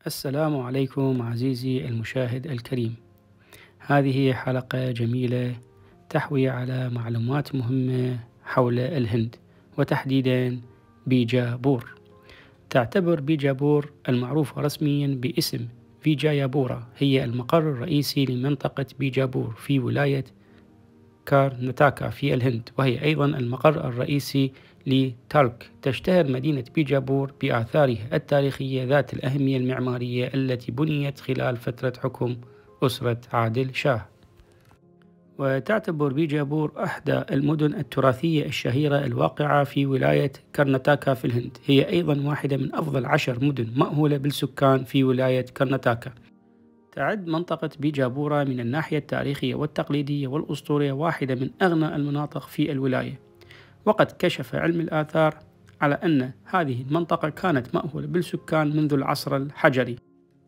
السلام عليكم عزيزي المشاهد الكريم. هذه حلقة جميلة تحوي على معلومات مهمة حول الهند، وتحديدا بيجابور. تعتبر بيجابور المعروفة رسميا باسم فيجايابورا هي المقر الرئيسي لمنطقة بيجابور في ولاية كارناتاكا في الهند، وهي أيضا المقر الرئيسي لتالك. تشتهر مدينة بيجابور بآثارها التاريخية ذات الأهمية المعمارية التي بنيت خلال فترة حكم أسرة عادل شاه. وتعتبر بيجابور إحدى المدن التراثية الشهيرة الواقعة في ولاية كارناتاكا في الهند. هي أيضا واحدة من أفضل 10 مدن مأهولة بالسكان في ولاية كارناتاكا. تعد منطقة بيجابورا من الناحية التاريخية والتقليدية والأسطورية واحدة من أغنى المناطق في الولاية، وقد كشف علم الآثار على أن هذه المنطقة كانت مأهولة بالسكان منذ العصر الحجري.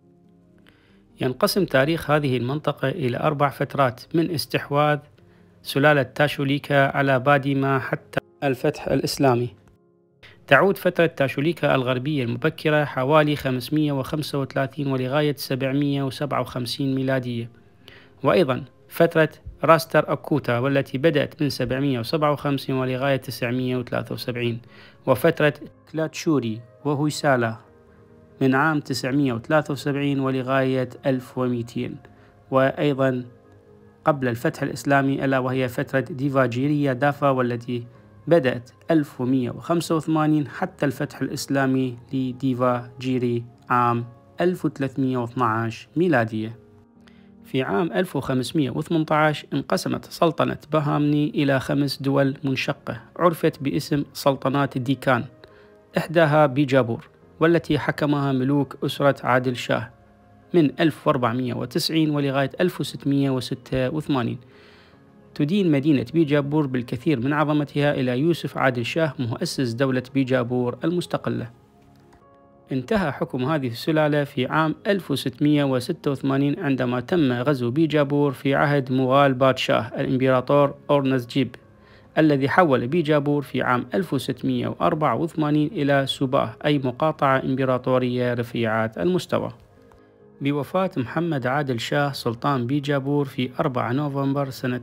ينقسم تاريخ هذه المنطقة إلى 4 فترات، من استحواذ سلالة تاشوليكا على باديما حتى الفتح الإسلامي. تعود فترة تاشوليكا الغربية المبكرة حوالي 535 ولغاية 757 ميلادية، وأيضا فترة راستر أكوتا والتي بدأت من 757 ولغاية 973، وفترة كلاتشوري وهويسالا من عام 973 ولغاية 1200، وأيضا قبل الفتح الإسلامي ألا وهي فترة ديفاجيريا دافا والتي بدأت 1185 حتى الفتح الإسلامي لديفاجيري عام 1312 ميلادية. في عام 1518 انقسمت سلطنة بهامني إلى 5 دول منشقة عرفت باسم سلطنات ديكان، إحداها بيجابور والتي حكمها ملوك أسرة عادل شاه من 1490 ولغاية 1686. تدين مدينة بيجابور بالكثير من عظمتها إلى يوسف عادل شاه مؤسس دولة بيجابور المستقلة. انتهى حكم هذه السلالة في عام 1686 عندما تم غزو بيجابور في عهد مغال بادشاه الإمبراطور أورنزجيب، الذي حول بيجابور في عام 1684 إلى سوباه، أي مقاطعة إمبراطورية رفيعة المستوى. بوفاة محمد عادل شاه سلطان بيجابور في 4 نوفمبر سنة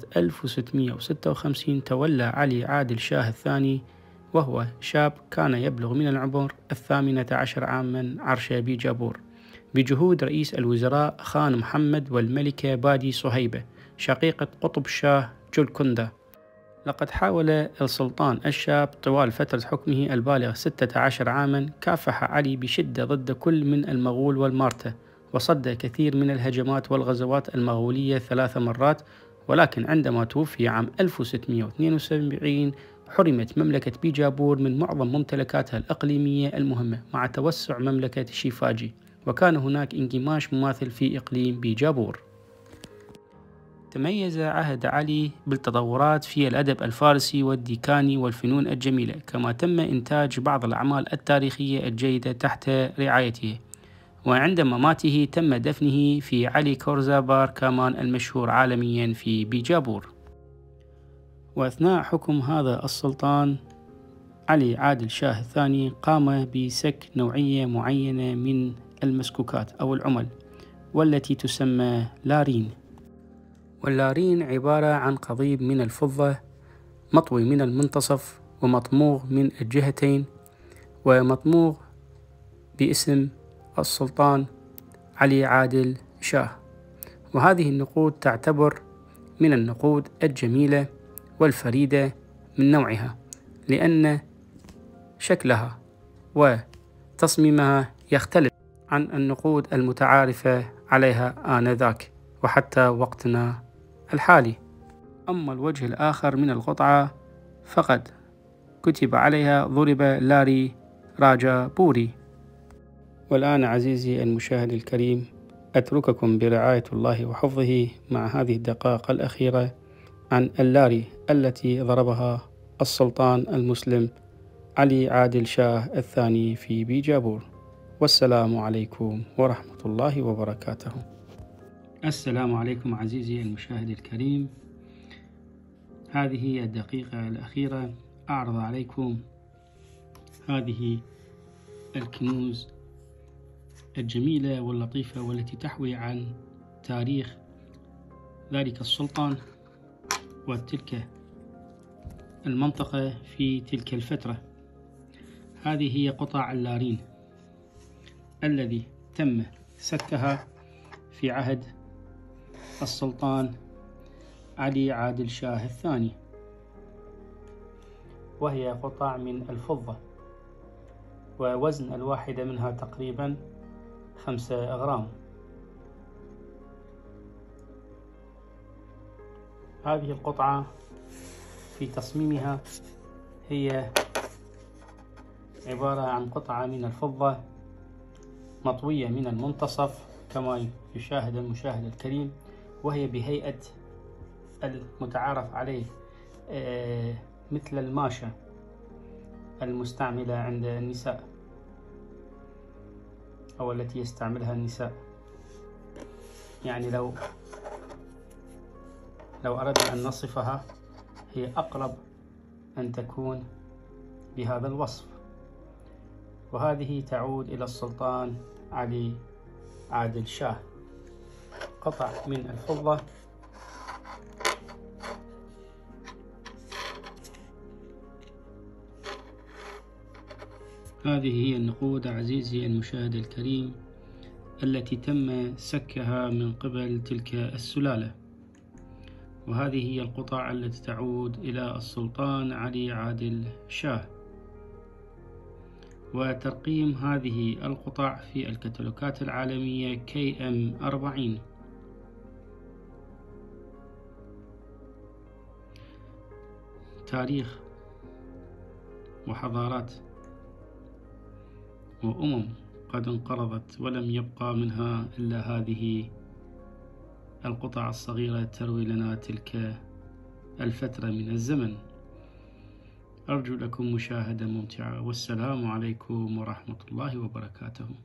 1656 تولى علي عادل شاه الثاني وهو شاب كان يبلغ من العمر 18 عاما عرش بيجابور بجهود رئيس الوزراء خان محمد والملكة بادي صهيبة شقيقة قطب شاه جولكوندا. لقد حاول السلطان الشاب طوال فترة حكمه البالغة 16 عاما كافح علي بشدة ضد كل من المغول والمارتا، وصد كثير من الهجمات والغزوات المغولية 3 مرات، ولكن عندما توفي عام 1672 حرمت مملكة بيجابور من معظم ممتلكاتها الإقليمية المهمة مع توسع مملكة شيفاجي، وكان هناك انكماش مماثل في إقليم بيجابور. تميز عهد علي بالتطورات في الأدب الفارسي والديكاني والفنون الجميلة، كما تم إنتاج بعض الأعمال التاريخية الجيدة تحت رعايته. وعند مماته تم دفنه في علي كورزا بار كامان المشهور عالميا في بيجابور. وأثناء حكم هذا السلطان علي عادل شاه الثاني قام بسك نوعية معينة من المسكوكات أو العمل، والتي تسمى لارين. واللارين عبارة عن قضيب من الفضة مطوي من المنتصف ومطموغ من الجهتين ومطموغ باسم السلطان علي عادل شاه. وهذه النقود تعتبر من النقود الجميلة والفريدة من نوعها، لأن شكلها وتصميمها يختلف عن النقود المتعارفة عليها آنذاك وحتى وقتنا الحالي. أما الوجه الآخر من القطعة فقد كتب عليها ضرب لاري راجا بوري. والآن عزيزي المشاهد الكريم أترككم برعاية الله وحفظه مع هذه الدقائق الأخيرة عن اللاري التي ضربها السلطان المسلم علي عادل شاه الثاني في بيجابور. والسلام عليكم ورحمة الله وبركاته. السلام عليكم عزيزي المشاهد الكريم. هذه الدقيقة الأخيرة أعرض عليكم هذه الكنوز الجميلة واللطيفة والتي تحوي عن تاريخ ذلك السلطان وتلك المنطقة في تلك الفترة. هذه هي قطع اللارين الذي تم سكها في عهد السلطان علي عادل شاه الثاني، وهي قطع من الفضة، ووزن الواحدة منها تقريبا 5 غرام. هذه القطعة في تصميمها هي عبارة عن قطعة من الفضة مطوية من المنتصف كما يشاهد المشاهد الكريم، وهي بهيئة المتعارف عليه مثل الماشة المستعملة عند النساء أو التي يستعملها النساء. يعني لو أردنا أن نصفها هي أقرب أن تكون بهذا الوصف. وهذه تعود إلى السلطان علي عادل شاه، قطع من الفضة هذه هي النقود عزيزي المشاهد الكريم التي تم سكها من قبل تلك السلالة، وهذه هي القطع التي تعود إلى السلطان علي عادل شاه. وترقيم هذه القطع في الكتالوجات العالمية KM40. تاريخ وحضارات وأمم قد انقرضت ولم يبقى منها إلا هذه القطع الصغيرة تروي لنا تلك الفترة من الزمن. أرجو لكم مشاهدة ممتعة، والسلام عليكم ورحمة الله وبركاته.